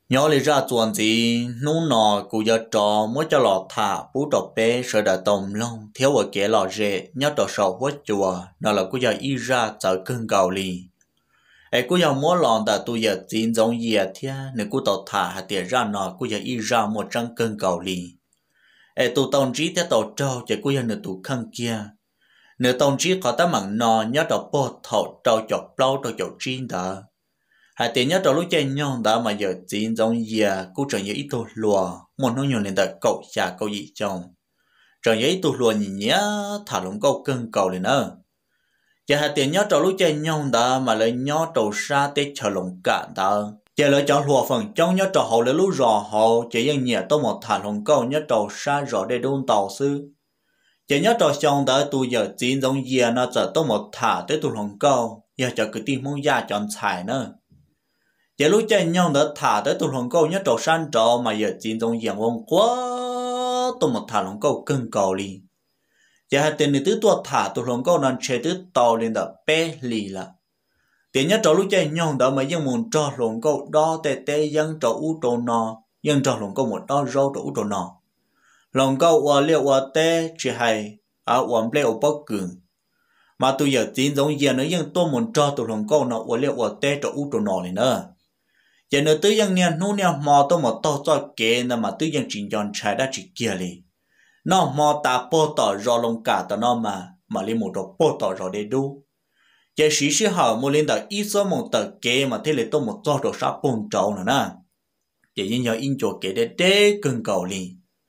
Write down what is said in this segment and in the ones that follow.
nhớ lý ra tuần gì nú nọ cụ giờ trò mới cho lọ thả bú trò bé sợ đã tông long thiếu ở kia lọ rễ nhớ trò sầu vớt chùa nó là cụ giờ y ra chờ cơn gạo lì ấy cụ giờ muốn lòn đã tu giờ chín giống gì thia nếu cụ tàu thả hạt tiền ra nọ cụ giờ y ra một trăm cơn gạo lì ấy tu tông trí theo tàu trâu chỉ cụ giờ nửa tu khăn kia nửa tông trí có tấm mảng nọ nhớ trò bò thầu trâu chọc lâu trâu chọc chín đó hai tiếng nhất trong lúc chơi nhau đã mà giờ chín giống gì cô trở những ít tổ lùa một nỗi nhiều nên đợi cậu cha cậu gì chồng trở những ít tổ lùa nhìn nhá thả lỏng câu cưng cầu lên nữa giờ hai tiếng nhất trong lúc chơi nhau đã mà lấy nhau trầu xa tết chờ lỏng cả đã giờ lấy chọn lùa phần trong nhất trò hậu lấy lúc rò hậu chỉ dân nhẹ tôi một thả lỏng câu nhất trầu xa rõ để đun tàu sư giờ nhất trò xong đã tu giờ chín giống gì nó giờ tôi một thả tới tu lỏng câu giờ cho cứ tìm mong gia chọn xài nữa giờ lúc chơi nhau đã thả tới tụi lòng câu nhất trò san trò mà giờ chín trong dạng vong quá tụi một thả lòng câu cưng cầu đi giờ hai tiền này tứ tua thả tụi lòng câu nên chơi tứ tàu lên đã bé lì là tiền nhất trò lúc chơi nhau đã mà dân muốn trò lòng câu đo tê tê dân trò u trò nọ dân trò lòng câu một đo rau trò u trò nọ lòng câu ở liệu ở tê chỉ hay ở uống plei ở bắc cường mà tụi giờ chín trong dạng nữa dân tôi muốn trò tụi lòng câu nọ ở liệu ở tê trò u trò nọ này nữa giờ nữa tới dân nha nô nha mò tôi một to cho kê nè mà tới dân trình chọn trái đã chỉ kia li nó mò ta po tỏ rõ lông cả tao nó mà lên một đồ po tỏ rõ để đu giờ sĩ sĩ hở mua lên tờ ít số một tờ kê mà thế là tôi một to đồ sát bông trâu nữa nè giờ dân nhớ in chỗ kê để cưng cầu li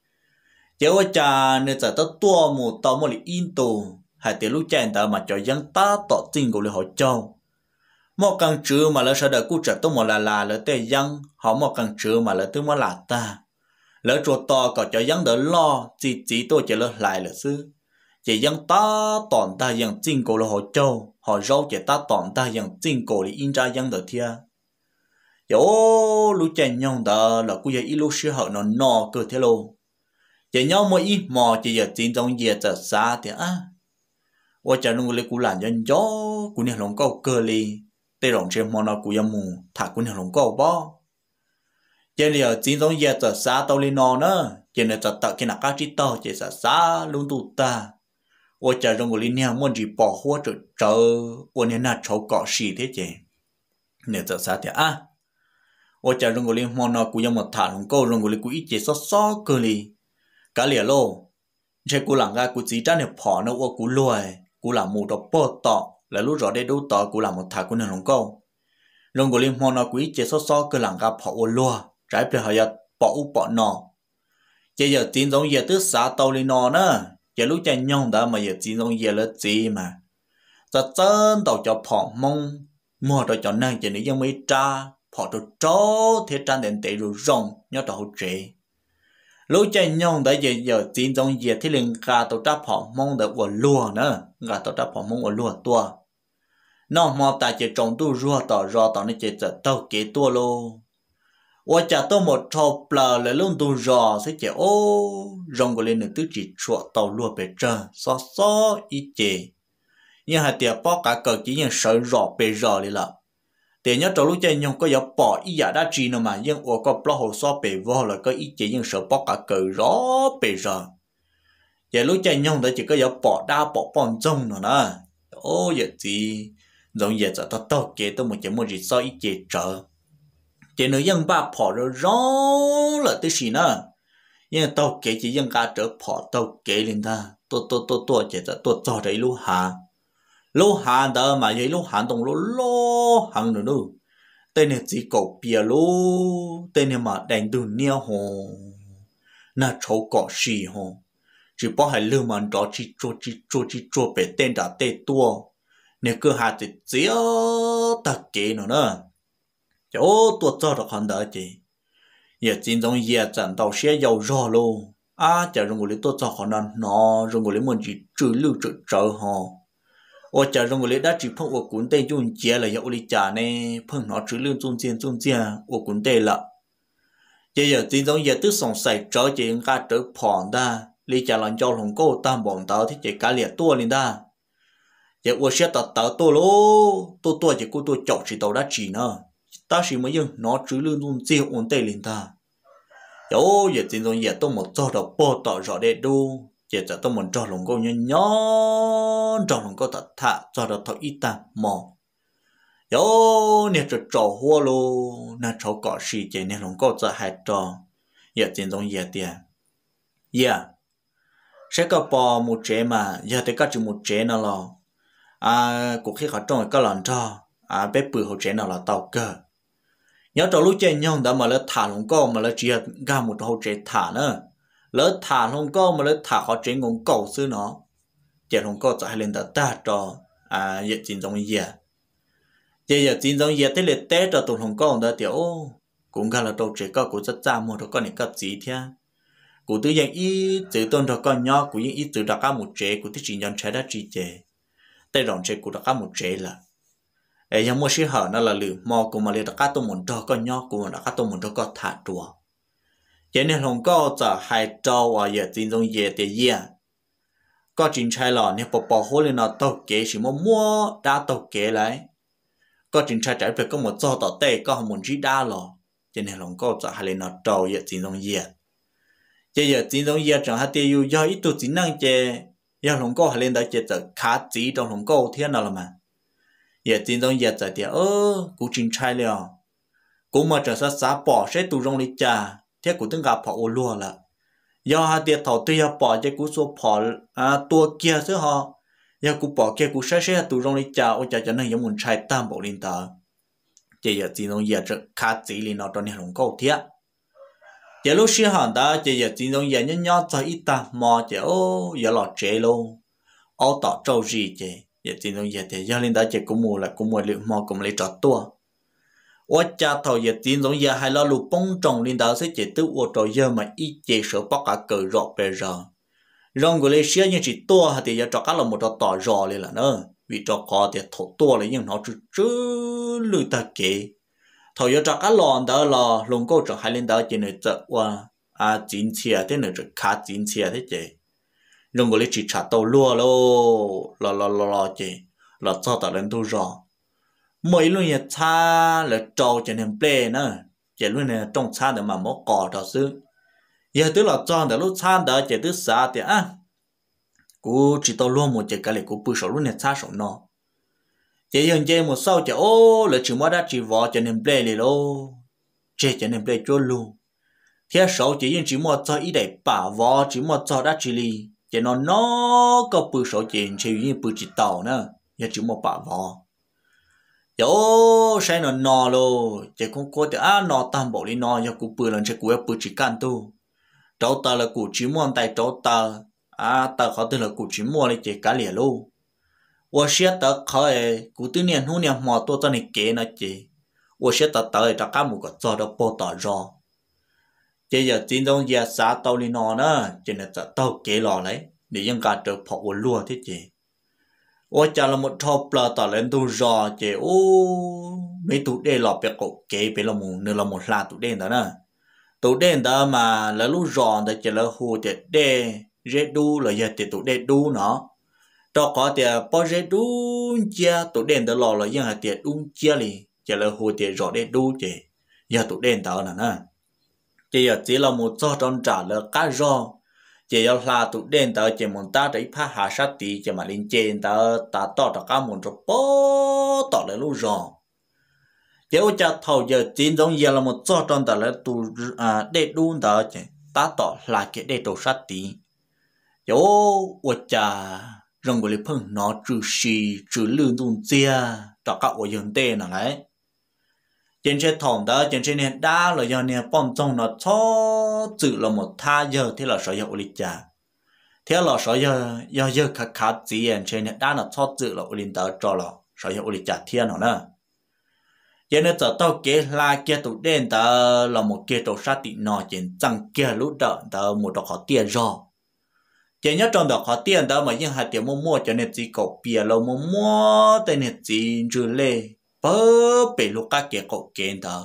giờ ở cha nên giờ tôi tua một tao một in tù hai tiếng lúc chạy ta mà cho dân ta tỏ tin của lời họ châu một căn chữ mà lỡ sao đợi cú trở tôi một là lỡ tê dân họ một căn chữ mà lỡ tôi mới là ta lỡ chuột to có cho dân đỡ lo chỉ tôi chỉ lỡ lại là sư chỉ dân ta toàn ta dân chính cổ là họ châu họ rau chỉ ta toàn ta dân chính cổ là in ra dân đỡ thia yo lúc chạy nhau đó là cú giờ ít lúc sư họ nó no cơ thế lô chỉ nhau mỗi ít mò chỉ giờ chính trong giờ giờ xa thì ôi cha nó lấy cú làm dân gió cú này lòng câu cơ li tê rộng trên món nào cũng mù thả cũng hàng lồng câu bó giờ liệu chính giống giờ trở xa tàu lên nó nữa giờ này trở tạo cái nào cá trí tàu chỉ xa xa luôn tụ ta ôi trời rong của linh nha muốn gì bỏ hoa trở trở ôi nên là cháu cọ xì thế chứ nếu trở xa thì ôi trời rong của linh món nào cũng một thả lồng câu rong của linh cũng ít chỉ xó cơ li cả liền lô chơi cú làng ga cú chỉ ra này bỏ nó ôi cú lùi cú làm một đồ bò tọ là lúc rõ đây đâu tỏ cũng là một thằng của nền lòng câu lòng của liên môn nó quý chế so cơ làng gặp họ ô lúa trái về họ bỏ u bỏ nọ giờ tin giống giờ tức xã tàu lên nọ nữa giờ lúc chạy nhông đã mà giờ tin giống giờ là gì mà giờ chân tàu cho họ mong mua rồi cho năng chỉ nếu mấy cha họ rồi chó thế trang đến tệ rồi rong nhớ tàu trẻ lúc chạy nhông đã giờ tin giống giờ thì liền gà tàu trap họ mong được ô lúa nữa gà tàu trap họ mong ô lúa tua nó mà ta chỉ trồng tu rùa tỏ nó chỉ trở tao kế tua lô ôi chả tôi một trâu bờ lại luôn tu rò sẽ chỉ rong của lên được tứ chỉ chuột tàu lúa bể trơn xó ít chỉ nhưng hai tiệp bỏ cả cờ chỉ những sợi rò bể rò đi là tiền nhớ trâu lúc chơi nhung có giờ bỏ ít giả đã chi nữa mà nhưng ô có bỏ hồ xó bể vô là có ít chỉ những sợi bỏ cả cờ rò bể rò giờ lúc chơi nhung đó chỉ có giờ bỏ đa bỏ bòn rong nữa nè giờ gì giống giờ cho tao kể tôi một chuyện một gì sao ít chế trở chỉ nếu dân ba bỏ rồi rõ là cái gì nữa nhưng tao kể chỉ dân cả trở bỏ tao kể lên ta tôi chỉ tôi cho đấy lúc hà đó mà vậy lúc hà đồng lo hàng nữa đâu tên này chỉ cậu bia luôn tên này mà đánh từ nhau hồ na cháu cọ xì hồ chỉ bỏ hai lư mà đó chỉ cho bé tên đã tên tua nếu cứ hạt thì dễ ta kể nữa chỗ tôi cho được hơn đó chị giờ chính trong giờ trận tàu xe giàu rõ luôn chả rồi người tôi cho họ nó rồi người muốn chỉ trừ lưu trợ họ chả rồi người đã chỉ phong ở cuốn tây chun chia là dạo đi trả này phong nó trừ lưu chun chia ở cuốn tây là giờ chính trong giờ tức sòng sài trở chị cả trở phòn ta đi trả lần cho lòng cô tam bọn tao thì chỉ cả liệt tua lên ta giờ tôi sẽ tao tôi lô tôi chỉ cô tôi chọn chỉ tao đã chỉ nữa ta chỉ mới dừng nó chứ lương luôn chiêu ổn tệ lên ta yo giờ tin rằng giờ tôi một cho đầu bỏ tỏ rõ để đu giờ cho tôi một cho lòng câu nhỏ cho lòng câu thật thà cho đầu thọ ít ta mò yo nè trò hoa lô nè trò cỏ xì chế nè lòng câu cho hai trò giờ tin rằng giờ tiền yeah sẽ có bò một chế mà giờ thì có chừng một chế nào lo cuộc khi họ trồng cái lần cho bé bự hỗ chế nào là tàu cơ nhớ trong lúc chơi nhau đó mà lỡ thả lông câu mà lỡ chỉ ra một hỗ chế thả nữa lỡ thả lông câu mà lỡ thả họ chế ngôn cầu xứ nó chế lông câu cho hai lên ta cho giờ chính giống giờ giờ chính giống giờ thế là té cho tụi lông câu đó thì cũng cả là đâu chế có cũng rất cha một con này có gì thế cụ tự nhiên ý tự tôn cho con nhỏ cụ ý tự đặt cả một chế cụ tự chỉ nhận trái đất chỉ chế tay rộng chế cụ đặt cả một chế là ấy nhưng mà sĩ hở nó là lử mò cụ mà lấy đặt cả tôi muốn cho con nhỏ cụ mà đặt cả tôi muốn cho con thả đùa cho nên không có giờ hai trâu và giờ tin trong giờ thì giờ có chính trai lò nếu bỏ hố lên nó tàu kế chỉ mua đá tàu kế lại có chính trai trái về có một do tàu tê có một chỉ đá lò cho nên không có giờ hai lên nó trâu giờ tin trong giờ giờ tin trong giờ chẳng hạn tiêu do ít tu chính năng chế giờ không có hai lên đó chế giờ khá chỉ trong không có thiên nào là mà giờ tin trong giờ giờ thì cũng chính trai liền cũng mà trở sát bỏ sẽ tu trong lý cha thế cũng từng gặp họ lùa là do hai tiệt thầu tuy bỏ cho cũng số bỏ tua kia chứ họ giờ cũng bỏ kia cũng sẽ tu trong lý cha ôi cha cho nên giống một trai tam bộ linh tờ giờ tin trong giờ khá chỉ liền nó trong này không có thiết giờ lúc xưa họ đã giờ tin trong giờ nhỏ cho ít ta mò giờ giờ lọt chế luôn tỏ trâu gì giờ tin trong giờ thì giờ lên đó cũng mua liệu mò cũng lấy trọt tua ôi cha thầu giờ tin giống giờ hay lo lụt bông trồng lên đó sẽ chỉ tự ô trò giờ mà ít chế sợ bắt cả cờ rọ về giờ rong của lấy xía như chỉ tua thì giờ trọ cá là một trò tỏ rọ lên là nữa vì trò có thì thổ tua lấy nhưng nó chứ lười ta kể thầu giờ trọ cá lòn đó là lồng câu trọ hay lên đó chỉ nên chợ qua chín chia thế nữa khá chín chia thế chứ rong của lấy chỉ trả tàu lúa lo chứ là cho tao lên tu rọ mỗi lúc nhà cha là trâu cho nên plei nữa chỉ lúc này trong cha để mà mỏ cỏ đó xứ giờ tức là cho để lúc cha đó chỉ tức xa thì cú chỉ tao luôn một chỉ cái này cú bự sầu lúc này cha sầu nó chỉ hiện giờ một sau chỉ là chỉ mới đã chỉ vợ cho nên plei liền lô chỉ cho nên plei cho luôn thế sau chỉ mới cho ít để bà vợ chỉ mới cho đã chỉ li chỉ nó có bự sầu chỉ như bự chỉ tàu nữa giờ chỉ một bà vợ sai nó lo chỉ không có thì nó tam bộ đi nó giờ cụ bự lần chỉ cụ bự chỉ can tu cháu ta là cụ chỉ mua tay cháu ta ta khó tin là cụ chỉ mua lấy chỉ cá lẻ luôn tôi sẽ ta khó cụ tự nhiên hôm nay mò tôi cho này kế nó chỉ tôi sẽ ta tới cho cá một cái cho đó bao tỏ rõ chỉ giờ tin trong giờ xã tàu đi nó nữa chỉ là tàu kế lò lấy để những cái trở phổ lúa thế chứ ôi chả là một thọ bờ tỏ lên tu rò chứ mấy tụ đê lọp bẹ cổ kế bẹ là một nửa là một là tụ đen đó nè tụ đen đó mà là lúc rò đó chỉ là hồ để đê dễ đu là giờ thì tụ đê đu nó cho có thì bao dễ đu chia tụ đen đó lò là giờ thì đu chia li chỉ là hồ để rò đê đu chứ giờ tụ đen đó nè chỉ giờ chỉ là một cho trong trả là cá rò chỉ là tụ đen tờ chỉ muốn ta để phá hạ sát tí chỉ mà lên trên tờ ta tỏ ra cả muốn cho bó tỏ lại lúc rồi chỉ ở cha thầu giờ chính giống giờ là một cho trong tờ là tụ để đun tờ chỉ ta tỏ là cái để đồ sát tí yo ở cha rong của lý phân nó trừ xì trừ lương tuôn chia cho các ở dân tệ nào đấy trên xe thòng đó trên xe này đa là do này bom trong nó cho tự là một tha giờ thế là sở hữu lịch trả thế là sở giờ khá gì trên này đa là cho tự là lịch tờ cho là sở hữu lịch trả thiên nó nữa cho nên giờ tao kế là kia tụ đen tờ là một kia tụ sát tị nó trên tăng kia lúc đợt tờ một đợt khó tiền rồi chỉ nhớ trong đợt khó tiền tờ mà những hạt tiền mua cho nên chỉ có bia lâu mua tên này chỉ trừ lệ bớ bị lúc các kia cột kiện tờ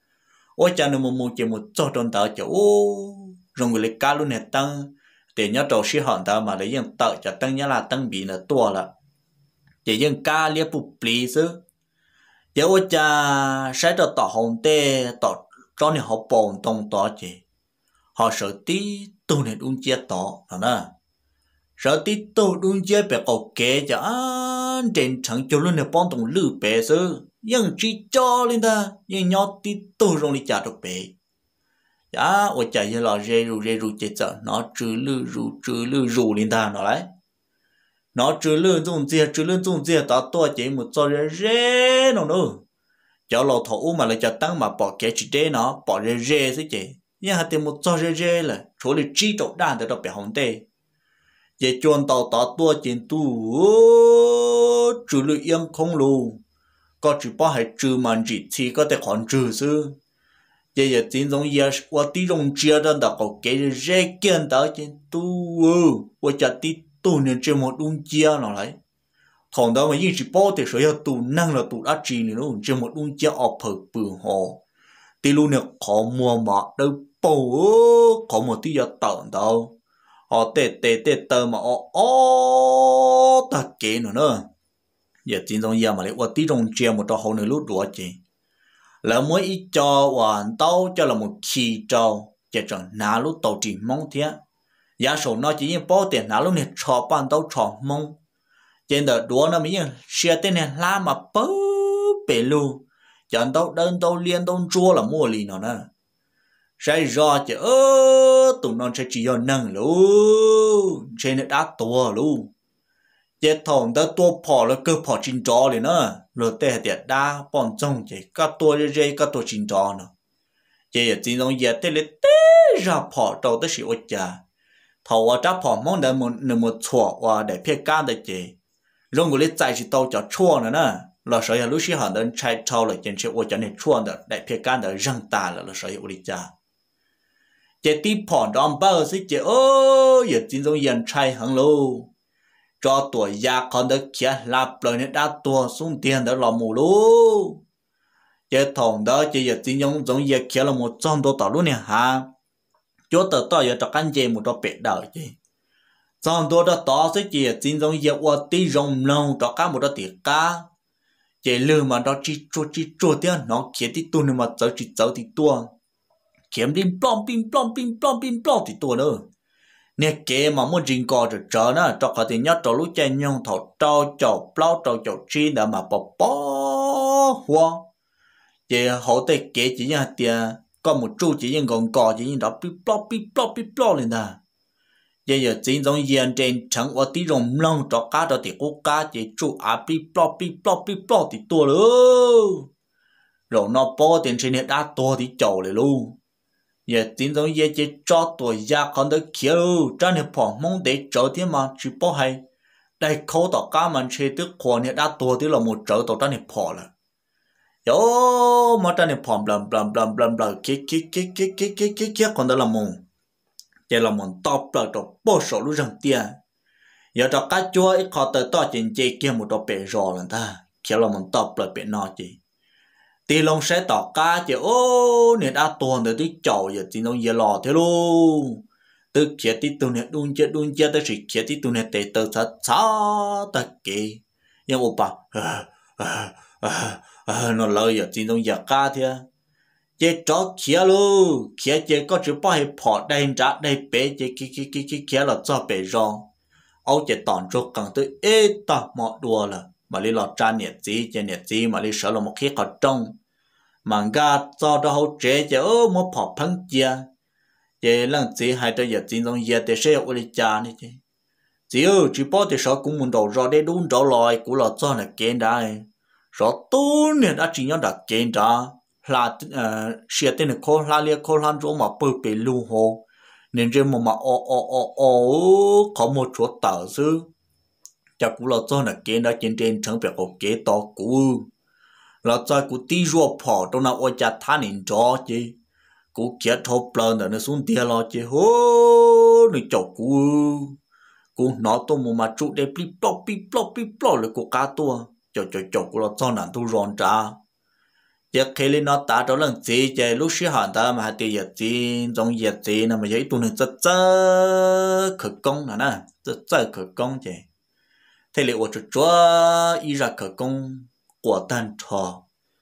ôi cha nó mua chỉ một chỗ trong tờ chỗ rồi người lấy cá luôn này tăng để nhớ trâu sĩ hòn tờ mà lấy những tờ cho tăng nhớ là tăng bị là tua là chỉ những cá liệp bụp lì chứ giờ ôi cha sẽ cho tỏ hồng tê tỏ cho nên họ bồn tông tỏ chị họ sợ tí tôi nên uống chia tỏ nè sợ tí tôi uống chia bè cổ kê cho anh trên thằng cho luôn này bón tông lư bè sư nhưng chỉ cho lên ta nhưng nhau tí tôi rong đi trả được bè dạ ôi cha giờ là rê ru chết sợ nó trừ lư rù lên ta nó đấy nó trừ lư dùng chia tao tôi chỉ một cho rê nó nữa cho lò thổ mà lại cho tăng mà bỏ cái chỉ đế nó bỏ rê thế chị nhưng hạt tiền một cho rê là chỗ là chi trộn đàn từ đó bị hỏng tê về chuồn tàu tao tua trên tu trừ lư yên không lù có chỉ bỏ hay trừ màn chỉ thì có thể khoản trừ sư giờ giờ chính giống giờ qua tí rong chia đó đã có cái rê kiên đó trên tu qua chặt tí tu nên trên một đun chia nó lại thằng đó mà những chỉ bỏ thì số tu năng là tu đã chỉ nữa trên một đun chia ở phở bự hồ tí luôn này khó mua mà đâu bổ khó một tí giờ tận đâu họ tê tơ mà ta kể nữa giờ chính giống giờ mà lấy qua tí rong chia một trò hồ nữa lúc đùa chị là mỗi ít cho hoàn tàu cho là một khi trâu chỉ chẳng nào lúc tàu chỉ mong thế giá số nó chỉ như bao tiền nào lúc này cho ban tàu cho mong trên đời đua nó mới như xe tên này la mà bớ bể lu chẳng tàu đơn tàu liên tàu chua là mua lì nó nè sai do chứ tụi nó sẽ chỉ do nâng luôn trên này đã tua luôn chết thòng ta tua bỏ là cơ bỏ chín trò liền nữa rồi tê tiệt đa bọn trông chỉ các tua dây các tua chín trò nữa chỉ là chính giống giờ tê lệ tê ra bỏ đầu tới sự ôi cha thầu ở trap bỏ mong đợi một chùa và để phía can để chỉ rồi người lấy chạy chỉ tàu cho chua nữa nè là sở hữu lúc xí hẳn đến chạy tàu là trên sự ôi cha này chua được để phía can để răng ta là sở hữu đi cha chỉ tí bỏ đòn bao xí chỉ giờ chính giống giờ chạy hẳn luôn cho tuổi già còn được kia lạp lời nên đã tua xuống tiền đó là mù luôn chế thòng đó chỉ giờ tin giống giờ kia là một trăm đô tàu luôn nè ha chỗ tờ tao giờ cho căn chế một đô bể đầu chứ trăm đô đó tao sẽ chỉ tin giống giờ qua tí rồng lâu cho cá một đô tiền cá chế lừa mà đó chỉ chua tiền nó kia tí tu nên mà chỉ thì tua kiếm đi plom thì tua nữa nè kể mà muốn riêng co rồi trở nó cho có thể nhớ cho lúc chơi nhung thầu trâu chậu plau trâu chậu chi đã mà bỏ hoa chỉ hậu tệ kể chỉ như tiền có một chú chỉ như gòn cò chỉ như đó pi plop lên ta giờ chính giống yên trên chẳng qua tí rồng lông cho cá đó thì cố cá chỉ chú pi plop thì tua luôn rồi nó bỏ tiền trên đã tua thì chậu lại luôn giờ tin giống giờ chỉ cho tuổi già còn được kia cho nên bỏ mong để trở thế mà chỉ bỏ hay đây khâu tao cá mình chơi tức khoa này đã tuổi thì là một trở tao cho nên bỏ là yo mà cho nên bỏ blam kia còn đó là mông chỉ là mông top là tao bỏ sổ lúc rằng tiền giờ tao cá chua ít khó tới tao trên chơi kia một tao bể rò là ta kia là mông top là bể nọ chị thì lòng sẽ tỏ cá chứ nên đã tuần được tí chậu giờ thì nó giờ lò thế luôn từ kia tí tu này đun chết tới chỉ kia tí tu này tệ từ sa ta kì nhưng mà nó lời giờ thì nó giờ cá thế chế chó kia luôn kia chế có chữ bao hay bỏ đây trả đây bé chế kia là cho bé rong ông chế tòn cho càng tới ta mọ đùa là mà đi lọt tra nhiệt gì mà đi sợ là một khi có trong mà ga cho đó hậu chế chứ một phỏ phăng chia chế lần gì hai đứa giờ tin giống giờ để sẽ ở đây cha này chứ chỉ bỏ để sợ cũng muốn đầu rồi để đúng đầu lòi cũng là cho là kén đại rồi tôi nên đã chỉ nhớ đã kén ra là xe tên là khô la lia khô lan chỗ mà bự bể lưu hồ nên trên mà có một chỗ tờ sư chắc cũng là cho là kén đã trên chẳng phải có kế to cũ là cho cụ tí ruột bỏ trong nào ôi cha than nên cho chứ cụ kia thâu plơn rồi nó xuống tiền lo chứ hô nó chọc cụ nó tôi một mà trụ để pi plop là cụ cá tua chọc cụ là cho nàng tu ròn trả giờ khi lên nó ta đó lần gì chứ lúc xưa hẳn ta mà tiền giờ gì trong giờ gì là mà giấy tu nên rất khởi công nè rất khởi công chứ thế liệu ở chỗ ý ra khởi công của tan trò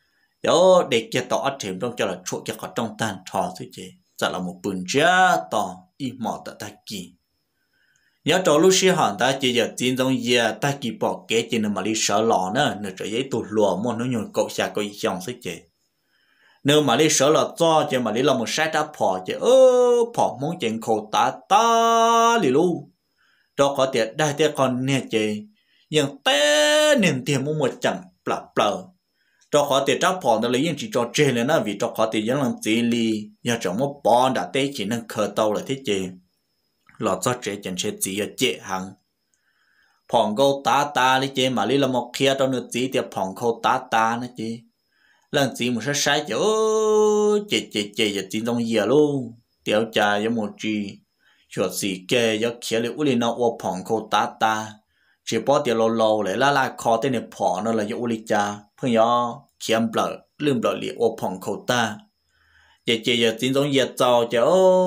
chỗ để kia tỏ ở thêm trong cho là chuột kia có trong tan thò thế chứ giờ là một bún chả tỏ im mỏ tại ta kỳ nhớ trò lúc xưa hẳn ta chỉ giờ tin trong giờ ta kỳ bỏ kế chỉ nên mà đi sợ lọ nữa nữa trở giấy tụt lùa mua nó nhồi cậu xà cậu dòng thế chứ nếu mà đi sợ là cho chứ mà đi làm một sai đã bỏ chứ bỏ muốn chuyện khổ ta lì lu đó có tiền đại tiền còn nè chứ nhưng té niềm tiền mua một chẳng bla cho khó tiền trao phòn đó lấy những chỉ cho chơi lên á vì cho khó tiền những làm gì li nhà trong một bọn đã té chỉ nên khờ tàu là thế chứ lọt cho chơi chẳng chơi gì ở chế hàng phòn câu ta đi chơi mà li là một kia trong nước gì thì phòn câu ta nữa chứ lần gì một sai chứ chơi giờ chỉ trong giờ luôn tiểu trà giống một gì chuột gì kê giống kia li uli nó ô phòn câu ta chỉ bỏ tiền lâu lại la khó tên này phòn nó là giống uli cha phương nhỏ kiếm bờ lưm bờ liệt ô phong khẩu ta giờ chính giống giờ giàu chứ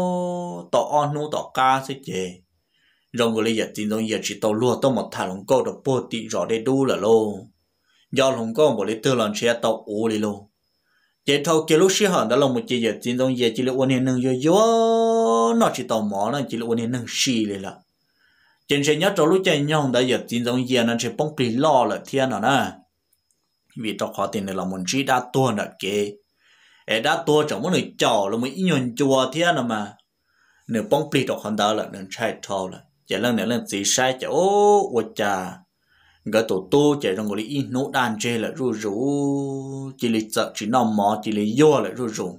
tỏ on nu tỏ ca sẽ chè rồi người giờ chính giống giờ chỉ tàu lúa tàu một thả lồng câu được bố tị rõ để đu là lô do lồng câu một lít tư lần xe tàu ủ đi lô chế thâu kia lúc xưa hẳn đó là một chế giờ chính giống giờ chỉ là uốn nâng yo nó chỉ tàu mỏ nó chỉ là uốn nâng xì lên là trên xe nhất trong lúc chạy nhông đã giờ chính giống giờ nó chỉ bông pì lo là thiên nào nè vì cho khó tiền là một chỉ đã tua nữa kì, đã tua chẳng muốn người chào là mới nhon chùa thế nào mà, nếu bông pì cho con đó là nên sai thâu là, chỉ lần gì sai chứ ô cha, cái tổ tu chỉ trong cái in nốt đàn chơi là rủ chỉ lịch sợ chỉ nằm mò chỉ lịch vô là rủ,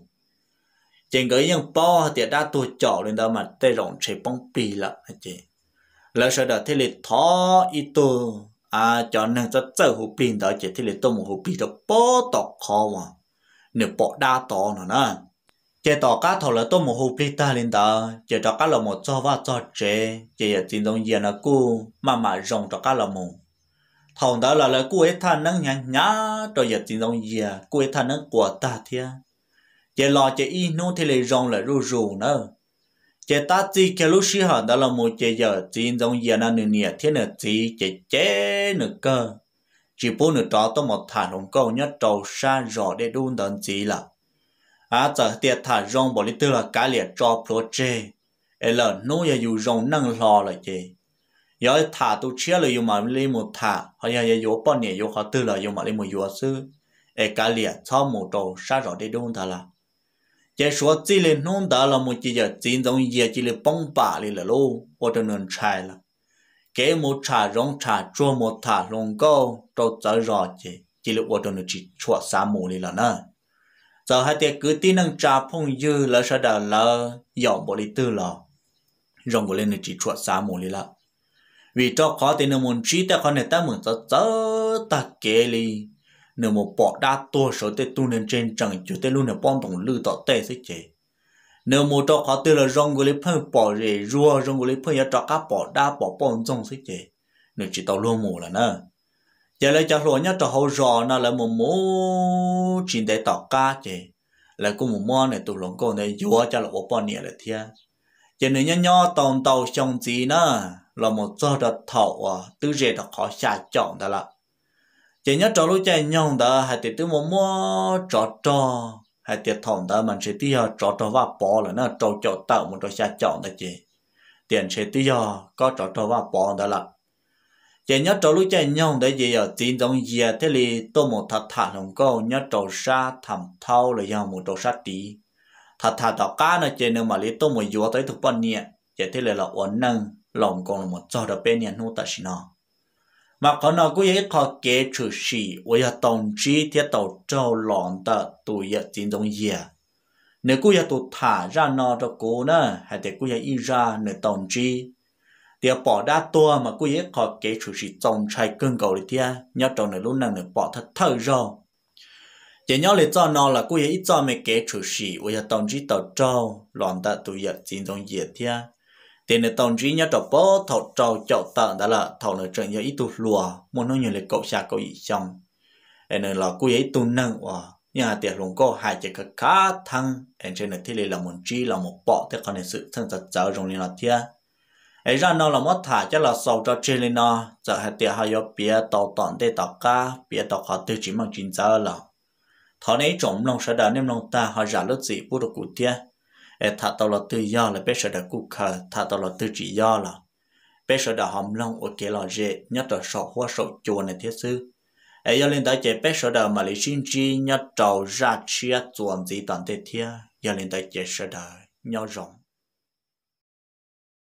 chỉ cái những bao thì đã tua chào lên đó mà tê rộng chơi bông pì là chứ, là sau đó thế lịch thó ít tu cho nên rất dễ hụt pin đó chỉ thì là tôi một hụt pin đó bó tọt khó mà nếu bỏ đa to nữa nè chỉ tọt cá thầu là tôi một hụt pin ta lên đó chỉ tọt cá là một cho và cho chế chỉ là chính trong giờ là cô mà rong tọt cá là một thầu đó là cô ấy than nắng nhá rồi giờ chính trong giờ cô ấy than nắng của ta thia chỉ lo chỉ in nô thì là rong là rù nữa chỉ ta chỉ cái lúc xưa hả đó là một chế giờ chỉ trong giờ là nửa thế nửa chỉ chế nửa cơ chỉ bố nửa đó tôi một thả lồng câu nhất trâu xa rõ để đun đợn gì là giờ tiệt thả rong bỏ đi tư là cá liệt cho pro chê là nô giờ dù rong năng lò là chê giờ thả tu chia là dù mà lấy một thả hay là dù bao nhiêu dù họ tư là dù mà lấy một dù sư cá liệt cho một trâu xa rõ để đun ta là chỉ số chỉ lên nông đó là một chỉ giờ chính trong giờ chỉ là bông bả đi là lô, hoặc là nền trái là, cái một trà rong trà chua một thả lông câu, trâu trái rõ chỉ là hoặc là nền chỉ chua sa mù đi là nè, giờ hai tiệc cứ tin năng trà phong dư là sao đó là dọn bỏ đi tư là, rong bỏ lên nền chỉ chua sa mù đi là, vì cho khó thì nền muốn chỉ ta còn nền ta muốn ta kể đi nếu một bỏ đa tua số tê tu nên trên chẳng chủ tê luôn là bom tổng lư tọt tê sẽ chế nếu một trò khó tê là rong người lấy phân bỏ rễ rùa rong người lấy phân ya trò cá bỏ đa bỏ bom trong sẽ chế nếu chỉ tàu luôn mù là nè giờ lấy cho lúa nhá trò hậu rò nó là một mũ chỉ để tọt cá chế là cũng một món này tụ lồng cô này vua cho là một bọn nhẹ là thia giờ nếu nhỏ tàu xong gì nữa là một trò đợt thầu tư rễ đợt khó xả chọn đó là chỉ nhớ trò lúc chạy nhông đó hay tiệt một mua trò hay tiệt thòng đó mình sẽ tiêu trò và bỏ là nó trò tạo một trò xa chọn đó chị tiền sẽ tiêu có trò và bỏ đó là chỉ nhớ trò lúc chạy nhông đấy gì ở tin trong gì thế thì tôi một thật thà lòng câu nhớ trò xa thầm thâu là do một trò xa tí thật thà đó cá nó chỉ nếu mà lấy tôi một vua tới thực bao nhiêu chỉ thế là ổn nâng lòng còn là một trò đó bên nhà nô ta xin nó mà có nó cũng ấy khó kế trừ sĩ với tổng chí thiết tàu trâu lòn tờ tụi chính trong gì nếu cũng ấy tụi thả ra nó cho cô nữa hay để cũng ấy ra nếu tổng chí thì bỏ đá tua mà cũng ấy khó kế trừ sĩ trong trai cưng cầu đi thia nhớ trong này lúc nào nếu bỏ thật thơ rồi chỉ nhớ lấy cho nó là cũng ấy cho mấy kế trừ sĩ với tổng chí tàu trâu lòn tờ tụi chính trong gì thia tiền này tổng chí nhớ trò bó thầu trâu chậu tợn đã là thầu này trận nhớ ít tu lùa muốn nó nhiều là cậu xa cậu ý xong nên là cô ấy tu nâng nhà tiền luôn có hai chỉ có khá thăng trên này thì là một chi là một bọ thế còn này sự thân thật giáo trong này là thia ấy ra nó là mất thả chắc là sau cho trên lên nó giờ hai tiền hai yếu bia tàu tọn để tàu cá bia tàu khó tiêu chỉ bằng chín giờ là thọ này trồng lòng sợ đà nem lòng ta họ giả lớp gì bút được cụ tia thà tao là tự do là bé sợ đà cụ khờ thà tao là tự chỉ do là bé sợ đà hòm lòng ở kia là dễ nhất là sầu hoa sầu chùa này thiết sư giờ lên tới chế bé sợ đà mà lấy xin chi nhất trầu ra chia chuẩn gì toàn thế thia giờ lên tới chế sợ đà nhau rộng